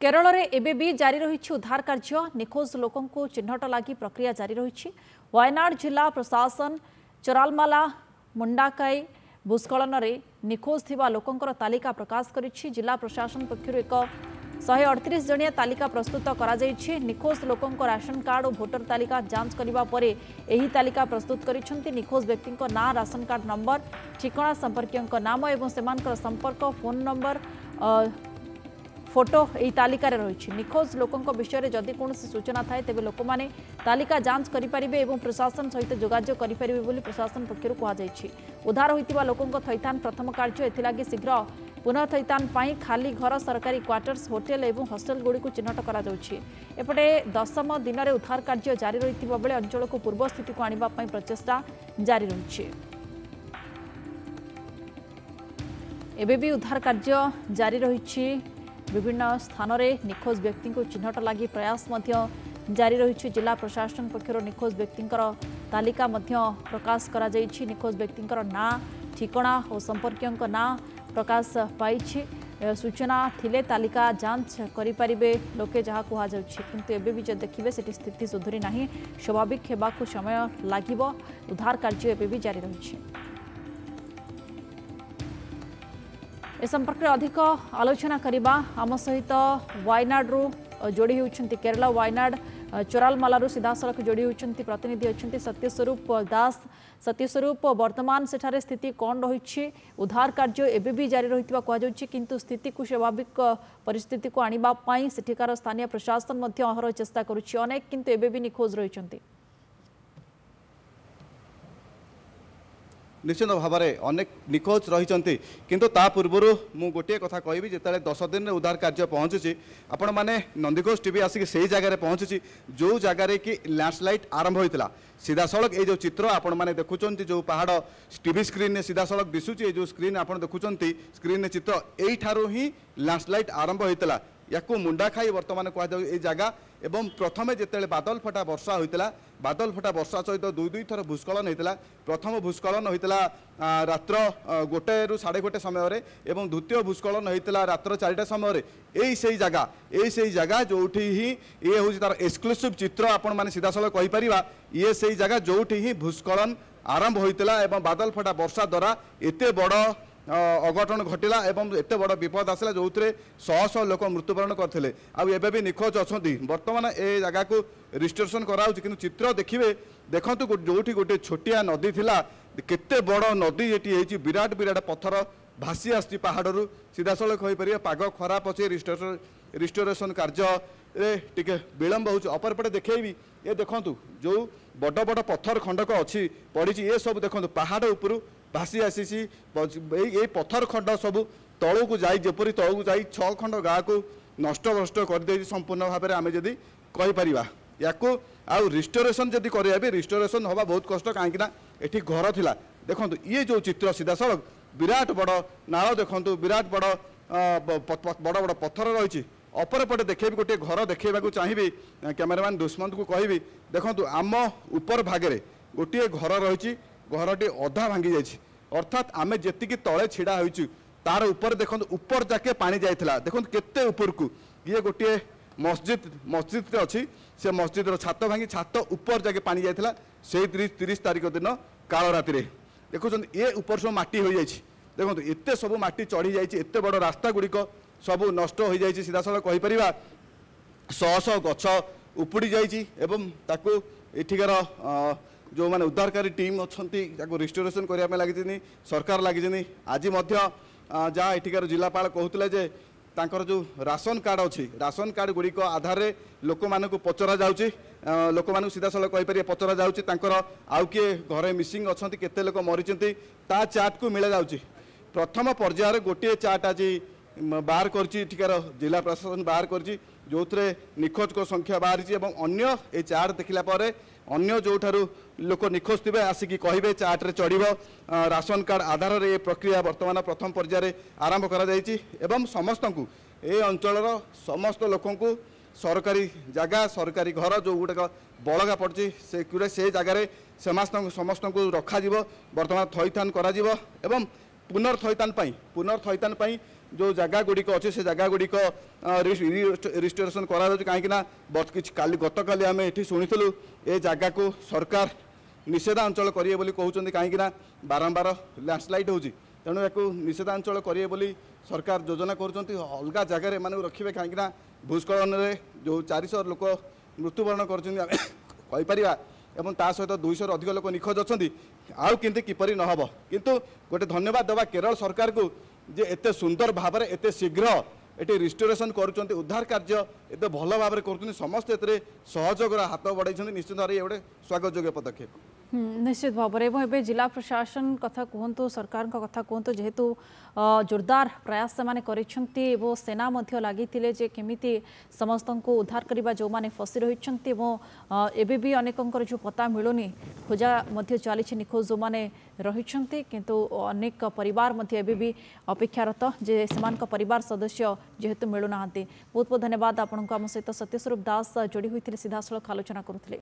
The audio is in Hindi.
केरल में एबे भी जारी रही उद्धार कार्य निखोज लोकों चिन्हट लगी प्रक्रिया जारी रही। वायनाड जिला प्रशासन चोरालमाला मुंडाकाई भूस्खलन में निखोज थिबा लोकंकर तालिका प्रकाश करिछि। जिला प्रशासन पक्षर एक 138 जणिया तालिका प्रस्तुत करा जायछि। निखोज लोकंकर राशन कार्ड और भोटर तालिका जांच करिबा परे एही तालिका प्रस्तुत करिछन्ति। निखोज व्यक्ति ना राशन कार्ड नंबर ठिकाना संपर्कियों नाम और सेमानकर संपर्क फोन नंबर फोटो यही तालिकार रही। निखोज लोकों विषय में जदि कौन सूचना थाए तेज लोक मैंने तालिका जांच करेंगे और प्रशासन सहित जोगाजोग करेंगे प्रशासन पक्षर कहुई। उद्धार होता लोकों थैथान प्रथम कार्य एथिलागि शीघ्र पुनः थैथान पाई खाली घर सरकारी क्वार्टर्स होटेल और हॉस्टेल गुड़ी चिन्हट करपटे 10म दिन में उद्धार कार्य जारी रही बेले अंचल को पूर्व स्थिति को आने प्रचेषा जारी रही। एबे भी उद्धार कार्य जारी रही। विभिन्न स्थान में निखोज व्यक्ति को चिन्हट लगी प्रयास जारी रही। जिला प्रशासन पक्षर निखोज व्यक्ति तालिका प्रकाश करा जायछि। निखोज व्यक्ति ना ठिकाना और संपर्कियों ना प्रकाश पाई। सूचना थिले तालिका जांच करें लोके जहाँ कहुच्छे किंतु एबे भी जो देखिए से स्थिति सुधुरी ना स्वाभाविक होगा समय लगे। उद्धार कार्य एबे भी जारी रही। ए संपर्क में अधिक आलोचना करवा आम सहित वायनाड्रु जोड़ी होती केरला वायनाड चोरालमालू सीधा सड़क जोड़ी होती प्रतिनिधि अच्छा सत्यस्वरूप दास। सत्यस्वरूप वर्तमान सेठारे स्थिति कौन रही? उद्धार कार्य एबे भी जारी रही कहुच्छे किंतु स्थिति को स्वाभाविक परिस्थिति को आने सेठिकार स्थानीय प्रशासन अहर चेष्टा करुच्ची अनेक किंतु एबे भी निखोज रही। निश्चित भाव में अनेक निखोज रही किंतु ता पूर्वर मु गोटे कथा कहबी जिते 10 दिन में उद्धार कार्य पहुँची आपण मैंने नंदीघोष टीवी आसिक से जगह पहुँची जो जगार कि लैंडस्लाइड आरंभ होता सीधा सड़क ये जो चित्र आपण मैंने देखुं जो पहाड़ टीवी स्क्रीन में सीधा सड़क दिशुची जो स्क्रीन आप देखुं स्क्रीन चित्र यहीठार ही लैंडस्लाइड आरंभ होता या मुंडा खाई बर्तमान कह जगह एवं प्रथमे जिते बादल फटा वर्षा होता बादल फटा वर्षा सहित दुई थर भूस्खलन होता। प्रथम भूस्खलन होता रात्र 1 ରୁ 1:30 समय एवं द्वितीय भूस्खलन होता रात्र 4टा समय। यही जगह जो ही ये हूँ तार एक्सक्लूसिव चित्र आपण मैंने सीधा साल कहीपर ये से जगह जो ही भूस्खलन आरंभ होता एवं बादल फटा वर्षा द्वारा एत बड़ अघटन घटला एवं एत बड़ विपद आसला जो शह शह लोक मृत्युवरण करते आबे भी निखोज अच्छा बर्तमान ए जगह को रिस्टोरेशन कराऊँ कि चित्र देखिए देखु जो गोटे छोटिया नदी थिला केते बड़ नदी ये विराट विराट पत्थर भासी आसी पहाड़ू सीधा सड़क होपर पाग खराब अच्छे रिस्टोरेशन कार्य टिके विलंब होपरपटे देखेबी ये देखु जो बड़ बड़ पत्थर खंडक अच्छी पड़ी ये सब देखो पहाड़ उपरू भासी आसी ये पत्थर खंड सब तलू को जाई जेपरी तलू को जाई 6 खंड गाँ को नष्ट भ्रष्ट कर संपूर्ण भाव में आम जदि कहीपर या आउ रिस्टोरेशन जदि कर रिस्टोरेशन हवा बहुत कष्ट कहीं एठी घर थिला देखो ये जो चित्र सीधा सड़क विराट बड़ नाल देखो विराट बड़ बड़ बड़ पत्थर रही अपरपटे देखे गोटे घर देखा चाहिए कैमेरामैन दुष्मंत को कहि देखो आम ऊपर भागे गोटे घर रही घरटी अधा भांगी जाइए अर्थात आम जी तले छिड़ा होइछु तार ऊपर देखो ऊपर जाके पानी जाइथिला देखो केते ऊपर को ये गोटे मस्जिद अच्छी से मस्जिद छात भांगी छात ऊपर जाके पानी जाइथिला से 30 तारीख दिन काल राति देखुं ये ऊपर सब माटी हो जाइए देखो एत सब माटी चढ़ी जाइए एत बड़ रास्ता गुड़िक सब नष्ट हो जाइए सीधा साल कहीपर शह शह गछ उपुड़ी जाकू एठिकार जो माने उद्धारकारी टीम अच्छा रिस्टोरेशन करने लगी सरकार लगी आज जहाँ एठिकार जिलापाल कहते जे तांकर जो राशन कार्ड अच्छी राशन कार्ड गुड़िक आधार लोक मान पचरा जाऊँगी लोक मान सीधा साल कहीपर पचरा जाऊँगी आउ किए घरे मिसिंग अच्छा केते लोक मरीचंती ता चार्ट को मिला जाऊँगी प्रथम पर्यायर गोटे चार्ट आज बाहर कर जिला प्रशासन बाहर कर जो निखोज को संख्या बाहरी अन्य ये चार्ट देखला अन्य जो लोक निखोज थे आसिक कहे चार्ट चढ़ राशन कार्ड आधार ये प्रक्रिया वर्तमान प्रथम पर्यायर आरंभ कर समस्त को ये अंचल समस्त लोक सरकारी जगह सरकारी घर जो गुड़ाक बलगा पड़ी से जगार समस्त को रखा वर्तमान थैथान कर पुनर्थैथान जो जगह गुड़िक अच्छे से जगह गुड़िक रिस्टोरेसन करा कहीं गत काली आम ये शुणुलु ए जगह को सरकार निषेधांचल करेंगे बोली कहते कहीं बारंबार लैंडस्लाइड हो तेणु या निषेधांचल करेंगे बोली सरकार योजना कर अलग जगह मान रखिए कहीं भूस्खलन में जो 400 लोक मृत्युवरण कर एवं ता सहित 200 अधिक लोक निखोज अच्छा आउ किंतु किपरि न हबो किंतु गोटे धन्यवाद देवा केरल सरकार को जे एते सुंदर भाव में एते शीघ्र ये रिस्टोरेसन करुँच उद्धार कार्य एत भल भाव कर समस्त सहयोग हाथ बढ़ाई निश्चित भाव ये स्वागत योग्य पदक्षेप निश्चित भाव में जिला प्रशासन कथा कहतु सरकार कथा कहतु जेहेतु जोरदार प्रयास से सेना लगी जे केमिति समस्त को उद्धार करने जो मैंने फसी रही एवं भी अनेकंकर जो पता मिलूनी खोजा चली निखोज जो मैंने रही किंतु अनेक परिवार भी अपेक्षारत जे सेमान परिवार सदस्य जेहेतु मिलूना बहुत बहुत धन्यवाद आपको आम सहित सत्यस्वरूप दास जोड़ी होते सीधासख आलोचना करुले।